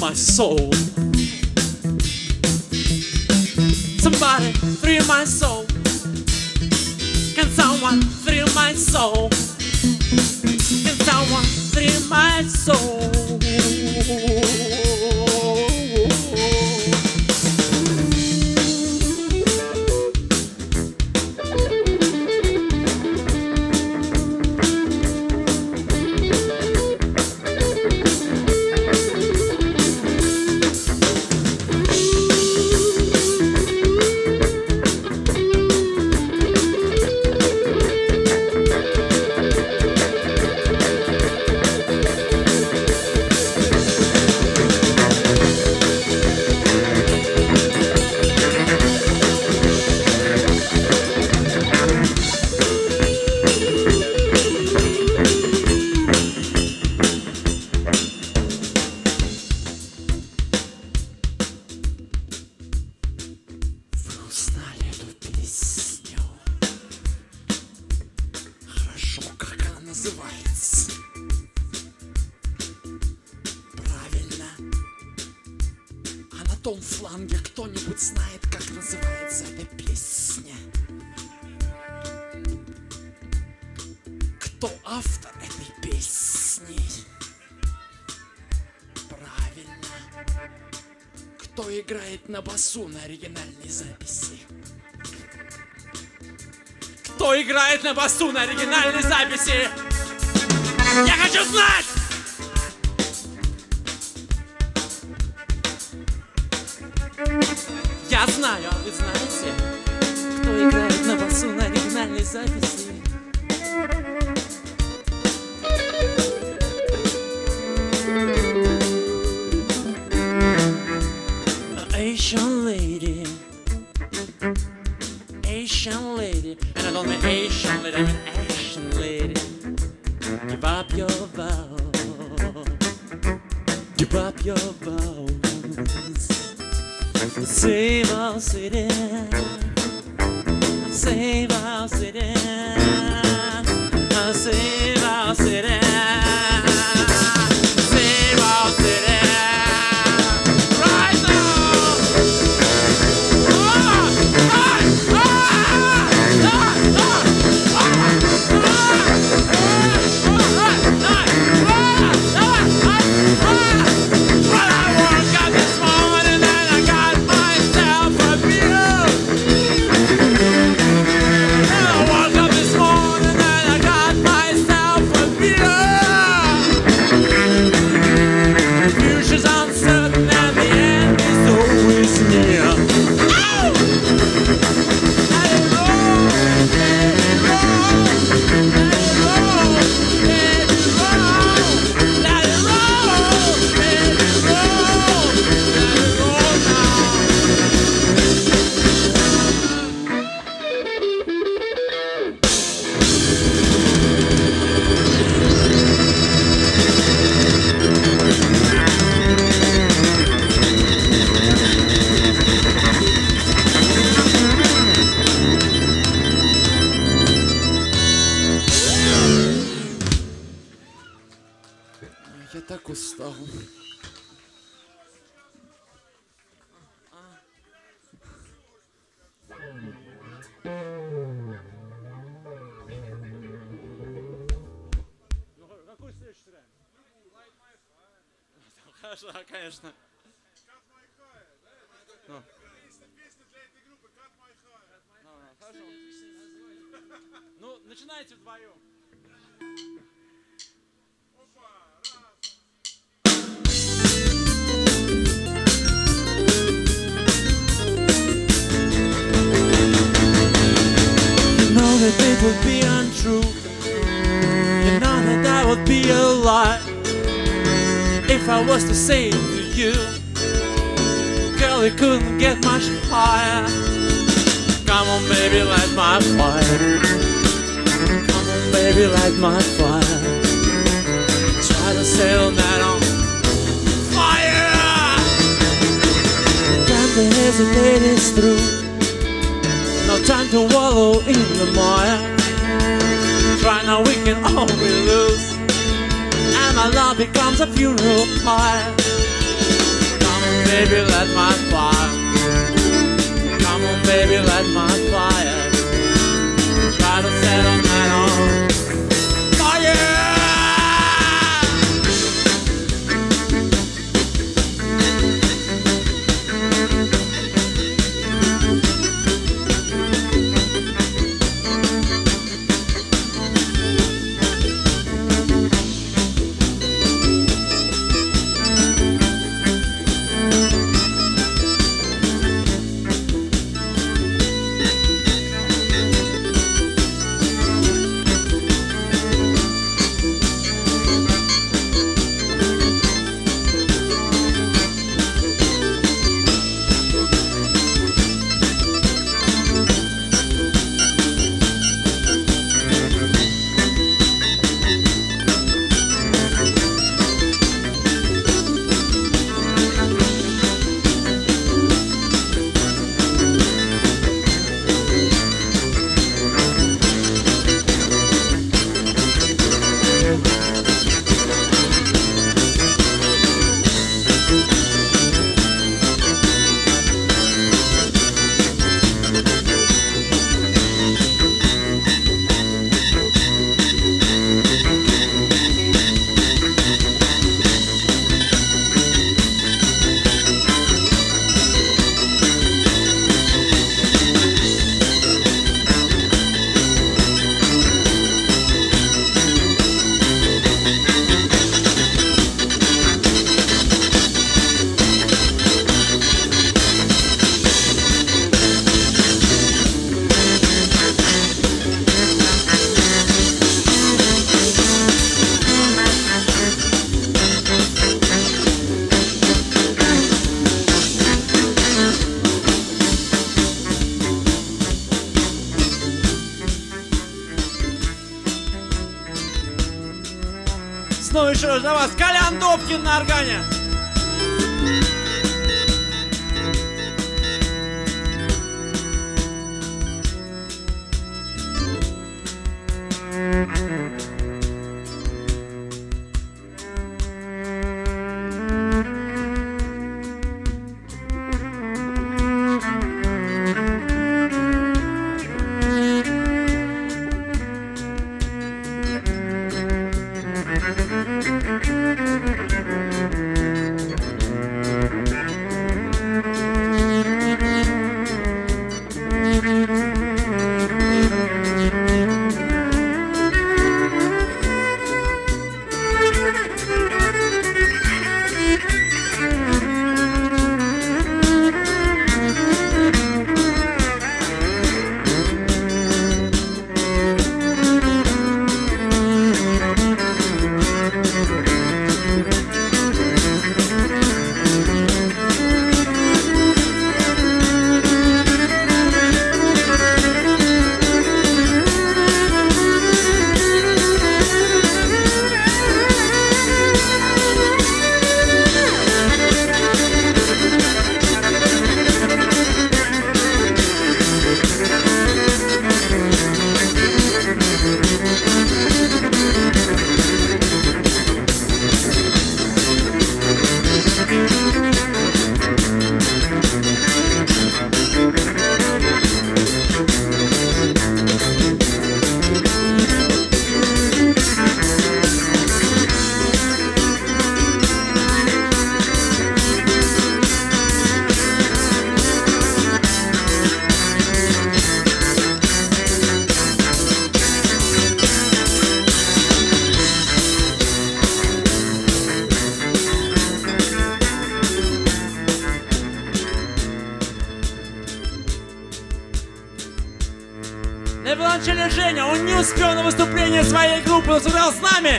my soul. Somebody thrill my soul. Can someone thrill my soul? Can someone thrill my soul? Правильно. А на том фланге кто-нибудь знает, как называется эта песня? Кто автор этой песни? Правильно. Кто играет на басу на оригинальной записи? Кто играет на басу на оригинальной записи? Я хочу знать! Я знаю, а вы знаете, кто играет на басу на оригинальной записи? Asian lady, Asian lady, and I don't mean Asian lady, I mean Asian lady. Give up your vow, give up your vows. Save our city, save our city, save our city. Я так устал. Какой следующий трек? Хорошо, конечно. Хорошо. Ну, начинайте вдвоем. That it would be untrue. You know that that would be a lie if I was to say to you, girl, it couldn't get much higher. Come on, baby, light my fire. Come on, baby, light my fire. Try to sail that on fire. Time to hesitate is through. No time to wallow in the mire. Try now, we can always lose, and my love becomes a funeral pyre. baby, light my fire. Come on, baby, light my fire. Try to set on that on fire. Ну еще раз для вас Колян Добкин на органе. На виолончели Женя, он не успел на выступление своей группы, но сыграл с нами.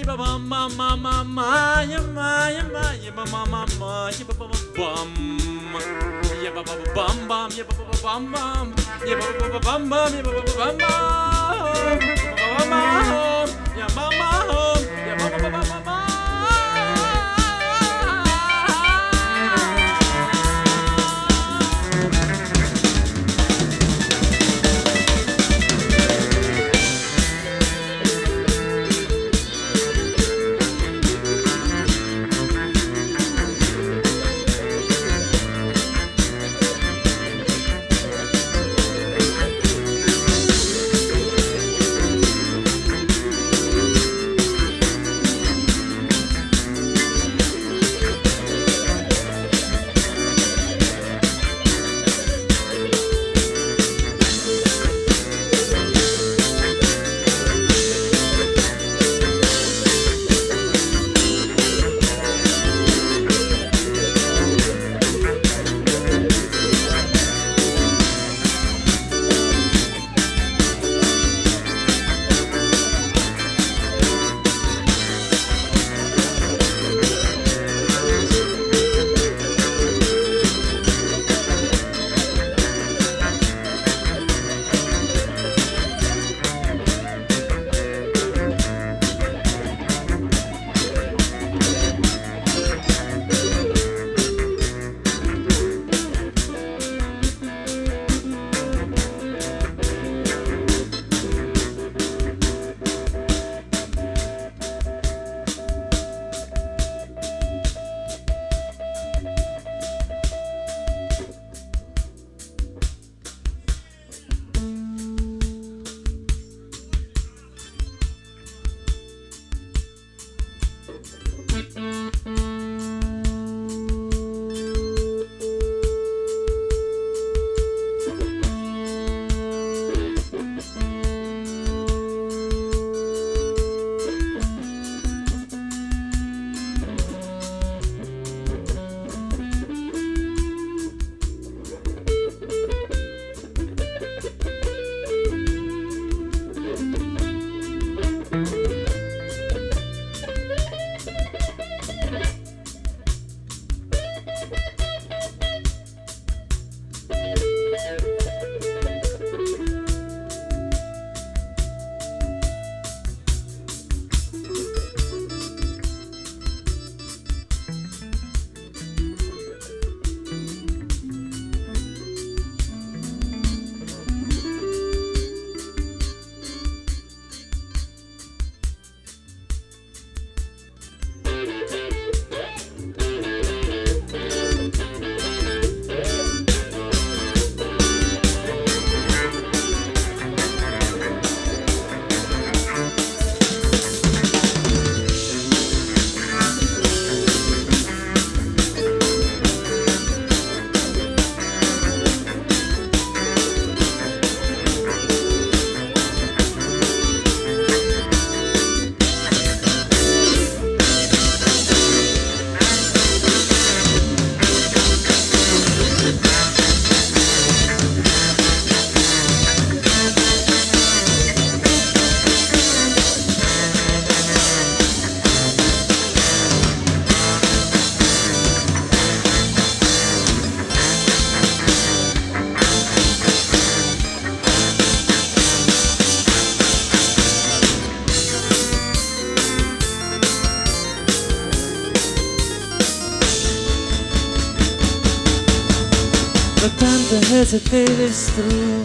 No time to hesitate, it's through.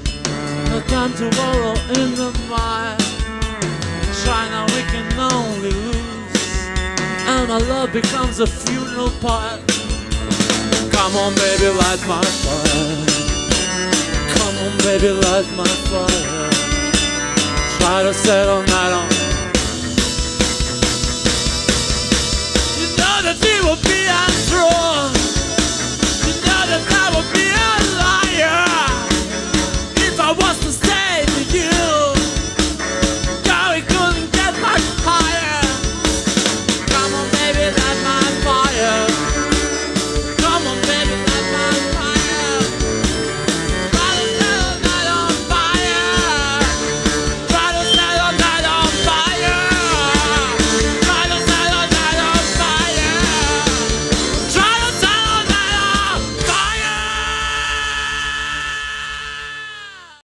No time to wallow in the mire. Try now, we can only lose, and our love becomes a funeral pyre. Come on, baby, light my fire. Come on, baby, light my fire. Try to settle night on. You know that we will